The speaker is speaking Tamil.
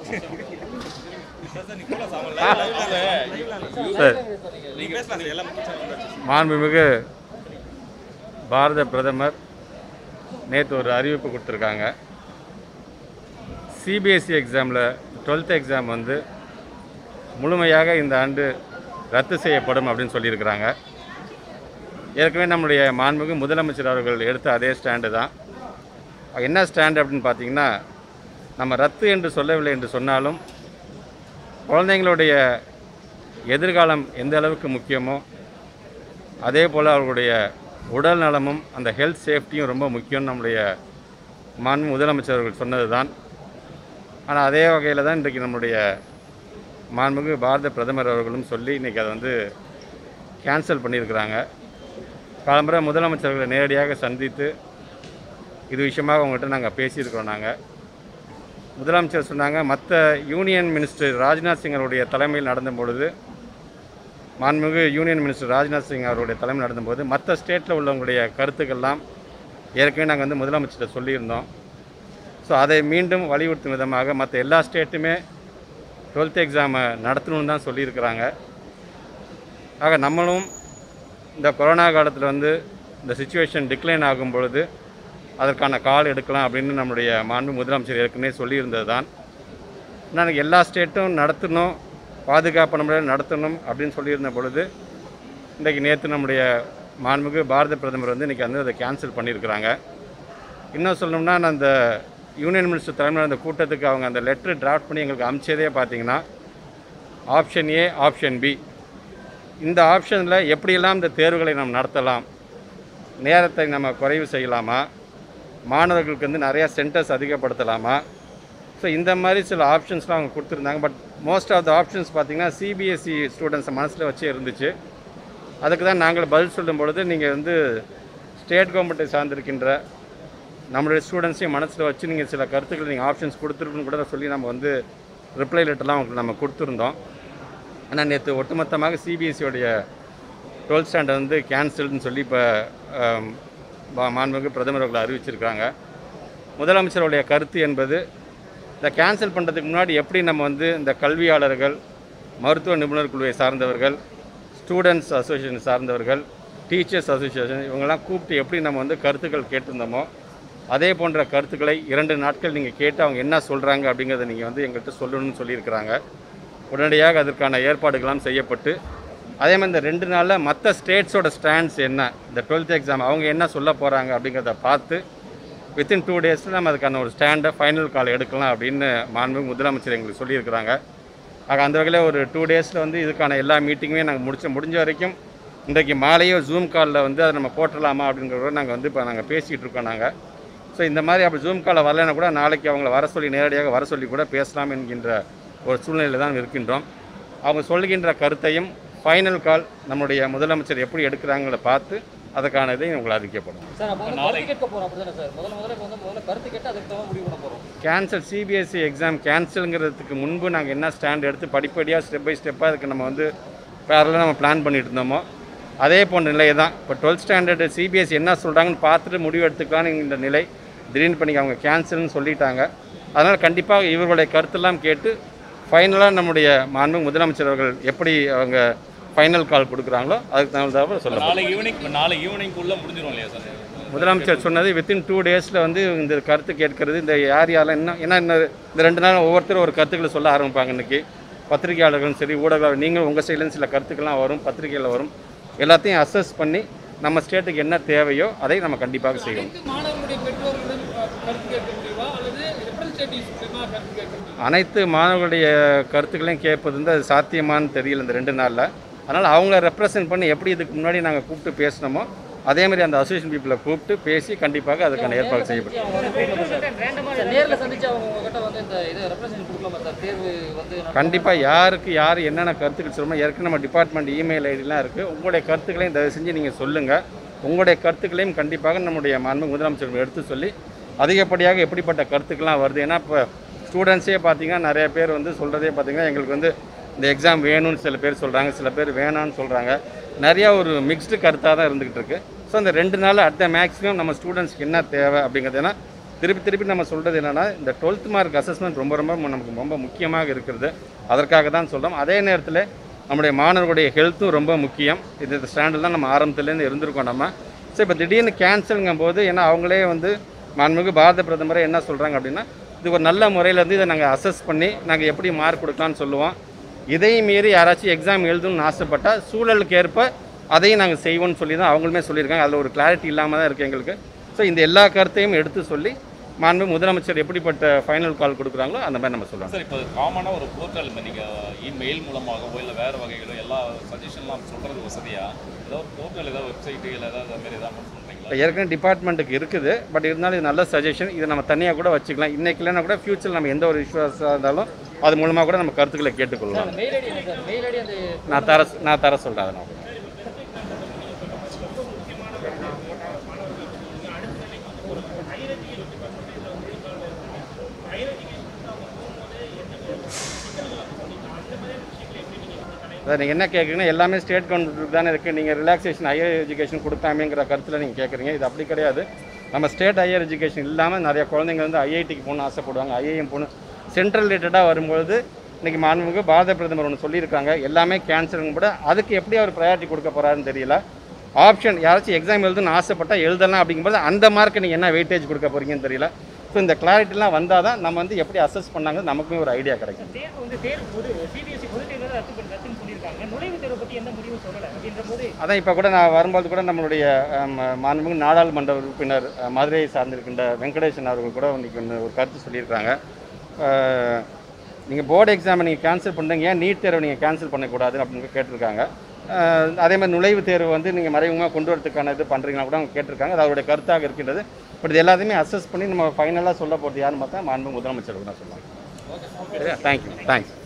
மாண்புமிகு பாரத பிரதமர் நேற்று ஒரு அறிவிப்பு கொடுத்துருக்காங்க. சிபிஎஸ்சி எக்ஸாமில் 12th எக்ஸாம் வந்து முழுமையாக இந்த ஆண்டு ரத்து செய்யப்படும் அப்படின்னு சொல்லியிருக்கிறாங்க. ஏற்கனவே நம்முடைய மாண்புமிகு முதலமைச்சர் அவர்கள் எடுத்த அதே ஸ்டாண்டு தான். என்ன ஸ்டாண்டு அப்படின்னு பார்த்தீங்கன்னா, நம்ம ரத்து என்று சொல்லவில்லை என்று சொன்னாலும் குழந்தைங்களுடைய எதிர்காலம் எந்த அளவுக்கு முக்கியமோ அதே போல் அவர்களுடைய உடல் நலமும் அந்த ஹெல்த் சேஃப்டியும் ரொம்ப முக்கியம்னு நம்முடைய மாண்புமிகு முதலமைச்சர் அவர்கள் சொன்னது தான். ஆனால் அதே வகையில் தான் இன்றைக்கு நம்முடைய மாண்புமிகு பாரத பிரதமர் அவர்களும் சொல்லி இன்றைக்கி அதை வந்து கேன்சல் பண்ணியிருக்கிறாங்க. பலமுறை முதலமைச்சர்களை நேரடியாக சந்தித்து இது விஷயமாக அவங்ககிட்ட நாங்கள் பேசியிருக்கிறோம். முதலமைச்சர் சொன்னாங்க, மற்ற யூனியன் மினிஸ்டர் ராஜ்நாத் சிங் அவருடைய தலைமையில் நடந்த பொழுது, மாண்புமிகு யூனியன் மினிஸ்டர் ராஜ்நாத் சிங் அவருடைய தலைமையில் நடந்தபோது மற்ற ஸ்டேட்டில் உள்ளவங்களுடைய கருத்துக்கள்லாம் ஏற்கனவே நாங்கள் வந்து முதலமைச்சர்கிட்ட சொல்லியிருந்தோம். ஸோ அதை மீண்டும் வலியுறுத்தும் விதமாக மற்ற எல்லா ஸ்டேட்டுமே 12th எக்ஸாமை நடத்தணும்னு தான் சொல்லியிருக்கிறாங்க. ஆக நம்மளும் இந்த கொரோனா காலத்தில் வந்து இந்த சிச்சுவேஷன் டிக்ளைன் ஆகும் பொழுது அதற்கான கால் எடுக்கலாம் அப்படின்னு நம்முடைய மாண்பு முதலமைச்சர் ஏற்கனவே சொல்லியிருந்தது தான். நான் எல்லா ஸ்டேட்டும் நடத்தணும், பாதுகாப்பான முறையில் நடத்தணும் அப்படின்னு சொல்லியிருந்த பொழுது இன்றைக்கி நேற்று நம்முடைய மாண்புமிகு பாரத பிரதமர் வந்து இன்றைக்கி வந்து அதை கேன்சல் பண்ணியிருக்கிறாங்க. இன்னும் சொல்லணும்னா, நான் அந்த யூனியன் மினிஸ்டர் தலைமையில் அந்த கூட்டத்துக்கு அவங்க அந்த லெட்டர் டிராஃப்ட் பண்ணி எங்களுக்கு அனுப்பிச்சதே பார்த்திங்கன்னா, ஆப்ஷன் ஏ, ஆப்ஷன் பி, இந்த ஆப்ஷனில் எப்படியெல்லாம் இந்த தேர்வுகளை நாம் நடத்தலாம், நேரத்தை நம்ம குறைவு செய்யலாமா, மாணவர்களுக்கு வந்து நிறையா சென்டர்ஸ் அதிகப்படுத்தலாமா, ஸோ இந்த மாதிரி சில ஆப்ஷன்ஸ்லாம் அவங்க கொடுத்துருந்தாங்க. But most of the options பார்த்திங்கன்னா சிபிஎஸ்சி ஸ்டூடெண்ட்ஸை மனசில் வச்சே இருந்துச்சு. அதுக்கு தான் நாங்கள் பதில் சொல்லும் பொழுது, நீங்கள் வந்து ஸ்டேட் கவர்மெண்ட்டை சார்ந்திருக்கின்ற நம்மளுடைய ஸ்டூடெண்ட்ஸையும் மனசில் வச்சு நீங்கள் சில கருத்துக்களை நீங்கள் ஆப்ஷன்ஸ் கொடுத்துருக்குன்னு கூட சொல்லி நம்ம வந்து ரிப்ளை லெட்டர்லாம் அவங்களுக்கு நம்ம கொடுத்துருந்தோம். ஆனால் நேற்று ஒட்டுமொத்தமாக சிபிஎஸ்சியோடைய 12th ஸ்டாண்டர்ட் வந்து கேன்சல்னு சொல்லி இப்போ மாண்புமிகு பிரதமர் அவர்கள் அறிவிச்சிருக்காங்க. முதலமைச்சருடைய கருத்து என்பது, இந்த கேன்சல் பண்ணுறதுக்கு முன்னாடி எப்படி நம்ம வந்து இந்த கல்வியாளர்கள், மருத்துவ நிபுணர் குழுவை சார்ந்தவர்கள், ஸ்டூடெண்ட்ஸ் அசோசியேஷன் சார்ந்தவர்கள், டீச்சர்ஸ் அசோசியேஷன் இவங்கெல்லாம் கூப்பிட்டு எப்படி நம்ம வந்து கருத்துக்கள் கேட்டிருந்தோமோ அதே போன்ற கருத்துக்களை 2 நாட்கள் நீங்கள் கேட்டு அவங்க என்ன சொல்கிறாங்க அப்படிங்கிறத நீங்கள் வந்து எங்கள்கிட்ட சொல்லணும்னு சொல்லியிருக்கிறாங்க. உடனடியாக அதற்கான ஏற்பாடுகள்லாம் செய்யப்பட்டு, அதே மாதிரி இந்த 2 நாளில் மற்ற ஸ்டேட்ஸோட ஸ்டாண்ட்ஸ் என்ன, இந்த 12th எக்ஸாம் அவங்க என்ன சொல்ல போகிறாங்க அப்படிங்கிறத பார்த்து வித்தின் 2 டேஸில் நம்ம அதுக்கான ஒரு ஸ்டாண்டை ஃபைனல் கால் எடுக்கலாம் அப்படின்னு மாண்புமிகு முதலமைச்சர் எங்களுக்கு சொல்லியிருக்கிறாங்க. ஆக அந்த வகையில் ஒரு 2 டேஸில் வந்து இதுக்கான எல்லா மீட்டிங்குமே நாங்கள் முடிஞ்ச வரைக்கும் இன்றைக்கு மாலையோ ஜூம் காலில் வந்து அதை நம்ம போட்டலாமா அப்படிங்கிறத நாங்கள் வந்து இப்போ நாங்கள் பேசிகிட்டு இருக்கோம். ஸோ இந்த மாதிரி அப்படி ஜூம் காலில் வரலைன்னா கூட நாளைக்கு அவங்கள வர சொல்லி நேரடியாக வர சொல்லி கூட பேசலாம் என்கின்ற ஒரு சூழ்நிலையில் தான் இருக்கின்றோம். அவங்க சொல்கின்ற கருத்தையும் ஃபைனல் கால் நம்முடைய முதலமைச்சர் எப்படி எடுக்கிறாங்கள பார்த்து அதுக்கான இதை உங்களை அறிவிக்கப்படும். கேன்சல் சிபிஎஸ்சி எக்ஸாம் கேன்சலுங்கிறதுக்கு முன்பு நாங்கள் என்ன ஸ்டாண்ட் எடுத்து படிப்படியாக ஸ்டெப் பை ஸ்டெப்பாக அதுக்கு நம்ம வந்து பேரலாக நம்ம பிளான் பண்ணிட்டு இருந்தோமோ அதே போன்ற நிலை தான். இப்போ 12th ஸ்டாண்டர்டு சிபிஎஸ்சி என்ன சொல்கிறாங்கன்னு பார்த்துட்டு முடிவு எடுத்துக்கலான்னு இந்த நிலை திடீர்னு பண்ணி அவங்க கேன்சல்னு சொல்லிட்டாங்க. அதனால் கண்டிப்பாக இவர்களுடைய கருத்தெல்லாம் கேட்டு ஃபைனலாக நம்முடைய மாண்புமிகு முதலமைச்சர் அவர்கள் எப்படி அவங்க ஃபைனல் கால் கொடுக்குறாங்களோ அதுக்கு தகுந்தாப்புல சொல்லலாம். நாளை ஈவினிங்குள்ளே முடிஞ்சிடும் இல்லையா சார்? முதலமைச்சர் சொன்னது வித்தின் 2 டேஸில் வந்து இந்த கருத்து கேட்கறது, இந்த யாரெல்லாம் ஏன்னா இந்த 2 நாள் ஒவ்வொருத்தரும் ஒரு கருத்துக்களை சொல்ல ஆரம்பிப்பாங்க. இன்றைக்கி பத்திரிகையாளர்களும் சரி, ஊடகங்கள் நீங்களும் உங்கள் சைட்லேருந்து சில கருத்துக்கள்லாம் வரும், பத்திரிகையில் வரும். எல்லாத்தையும் அசஸ் பண்ணி நம்ம ஸ்டேட்டுக்கு என்ன தேவையோ அதை நம்ம கண்டிப்பாக செய்வோம். அனைத்து மாணவர்களுடைய கருத்துக்களையும் கேட்பது வந்து அது சாத்தியமானு தெரியல இந்த 2 நாளில். அதனால் அவங்கள ரெப்ரசன்ட் பண்ணி எப்படி இதுக்கு முன்னாடி நாங்கள் கூப்பிட்டு பேசினோமோ அதே மாதிரி அந்த அசோசியேஷன் பீப்புளை கூப்பிட்டு பேசி கண்டிப்பாக அதுக்கான ஏற்பாடு செய்யப்படும். கண்டிப்பாக யாருக்கு யார் என்னென்ன கருத்துக்கள் சொல்லணும், ஏற்கனவே நம்ம டிபார்ட்மெண்ட் இமெயில் ஐடிலாம் இருக்குது. உங்களுடைய கருத்துக்களையும் தயவு செஞ்சு நீங்கள் சொல்லுங்கள். உங்களுடைய கருத்துக்களையும் கண்டிப்பாக நம்முடைய மாண்புமிகு முதலமைச்சர் எடுத்து சொல்லி அதிகப்படியாக எப்படிப்பட்ட கருத்துக்கள்லாம் வருது. ஏன்னா இப்போ ஸ்டூடெண்ட்ஸே பார்த்திங்கன்னா நிறைய பேர் வந்து சொல்கிறதே பார்த்திங்கன்னா எங்களுக்கு வந்து இந்த எக்ஸாம் வேணும்னு சில பேர் சொல்கிறாங்க, சில பேர் வேணான்னு சொல்கிறாங்க. நிறையா ஒரு மிக்ஸ்டு கருத்தாக தான் இருந்துக்கிட்டு இருக்குது. ஸோ அந்த 2 நாள் அட் த மேக்ஸிமம் நம்ம ஸ்டூடெண்ட்ஸ்க்கு என்ன தேவை அப்படிங்கிறது, ஏன்னா திருப்பி நம்ம சொல்கிறது என்னென்னா, இந்த 12th மார்க் அசஸ்மெண்ட் ரொம்ப நமக்கு ரொம்ப முக்கியமாக இருக்கிறது. அதற்காக தான் சொல்கிறோம். அதே நேரத்தில் நம்முடைய மாணவர்களுடைய ஹெல்த்தும் ரொம்ப முக்கியம். இந்த ஸ்டாண்டில் தான் நம்ம ஆரம்பத்துலேருந்து இருந்திருக்கோம் நம்ம. ஸோ இப்போ திடீர்னு கேன்சலுங்கும் போது, ஏன்னா அவங்களே வந்து மாண்புமிகு பாரத பிரதமரை என்ன சொல்கிறாங்க அப்படின்னா, இது ஒரு நல்ல முறையில் இருந்து இதை நாங்கள் அசஸ் பண்ணி நாங்கள் எப்படி மார்க் கொடுக்கலான்னு சொல்லுவோம். இதையும் மீறி யாராச்சும் எக்ஸாம் எழுதணும்னு ஆசைப்பட்டால் சூழலுக்கு ஏற்ப அதையும் நாங்கள் செய்வோம்னு சொல்லி தான் அவங்களுமே சொல்லியிருக்காங்க. அதில் ஒரு கிளாரிட்டி இல்லாமல் தான் இருக்குது எங்களுக்கு. ஸோ இந்த எல்லா கருத்தையும் எடுத்து சொல்லி மாண்பு முதலமைச்சர் எப்படிப்பட்ட ஃபைனல் கால் கொடுக்குறாங்களோ அந்த மாதிரி நம்ம சொல்லலாம். சார், இப்போ காமனாக ஒரு போர்ட்டல் நீங்கள் இமெயில் மூலமாகவோ இல்லை வேறு வகைகளோ எல்லா சஜஷன்லாம் சொல்கிறது வசதியாக ஏதாவது போர்ட்டல் ஏதாவது வெப்சைட்டு இல்லை ஏதாவது அது மாதிரி ஏதாவது சொல்கிறீங்களா? இப்போ ஏற்கனவே டிபார்ட்மெண்ட்டுக்கு இருக்குது. பட் இருந்தாலும் இது நல்ல சஜஷன். இதை நம்ம தனியாக கூட வச்சுக்கலாம். இன்றைக்கி இல்லைன்னா கூட ஃப்யூச்சரில் நம்ம எந்த ஒரு இஷ்யூஸாக இருந்தாலும் அது மூலமாக கூட நம்ம கருத்துக்களை கேட்டுக்கொள்ளலாம். நான் தர சொல்கிறேன். அதை நான் அதான் நீங்கள் என்ன கேட்குறீங்கன்னா, எல்லாமே ஸ்டேட் கவர்மெண்ட்டுக்கு தானே இருக்குது. நீங்கள் ரிலாக்ஸேஷன் ஹையர் எஜுகேஷன் கொடுத்தாமேங்கிற கருத்தில் நீங்கள் கேட்குறீங்க. இது அப்படி கிடையாது. நம்ம ஸ்டேட் ஹையர் எஜுகேஷன் இல்லாமல் நிறைய குழந்தைங்க வந்து ஐஐடிக்கு போகணும்னு ஆசைப்படுவாங்க. ஐஐஎம் போகணும். சென்ட்ரல் ரிலேட்டடாக வரும்பொழுது இன்றைக்கி மாண்புமிகு பாரத பிரதமர் ஒன்று சொல்லியிருக்காங்க. எல்லாமே கேன்சலுங்க கூட அதுக்கு எப்படி அவர் ப்ரையாரிட்டி கொடுக்க போகிறாருன்னு தெரியல. ஆப்ஷன் யாராச்சும் எக்ஸாம் எழுதுன்னு ஆசைப்பட்டால் எழுதலாம். அப்படிங்கும்போது அந்த மார்க்கை நீங்கள் என்ன வெயிட்டேஜ் கொடுக்க போகிறீங்கன்னு தெரியல. ஸோ இந்த கிளாரிட்டிலாம் வந்தால் தான் நம்ம வந்து எப்படி அசஸ் பண்ணாங்க நமக்குமே ஒரு ஐடியா கிடைக்கும். அதான் இப்போ கூட நான் வரும்போது கூட நம்மளுடைய மாண்புமிகு நாடாளுமன்ற உறுப்பினர் மதுரையை சார்ந்திருக்கின்ற வெங்கடேசன் அவர்கள் கூட இன்றைக்கி ஒரு கருத்து சொல்லியிருக்காங்க. நீங்கள் போர்டு எக்ஸாமை நீங்கள் கேன்சல் பண்ணுறீங்க, ஏன் நீட் தேர்வை நீங்கள் கேன்சல் பண்ணக்கூடாது அப்படின்னு கேட்டிருக்காங்க. அதே மாதிரி நுழைவுத் தேர்வு வந்து நீங்கள் மறைமுகமாக கொண்டு வரதுக்கான இது பண்ணுறீங்கன்னா கூட அவங்க கேட்டிருக்காங்க. அது அவருடைய கருத்தாக இருக்கின்றது. பட் இது எல்லாத்தையுமே அசஸ் பண்ணி நம்ம ஃபைனலாக சொல்ல போகிறது யாருன்னு பார்த்தா மாண்புமிகு முதலமைச்சருக்கு தான் சொல்லுவாங்க. தேங்க்யூ.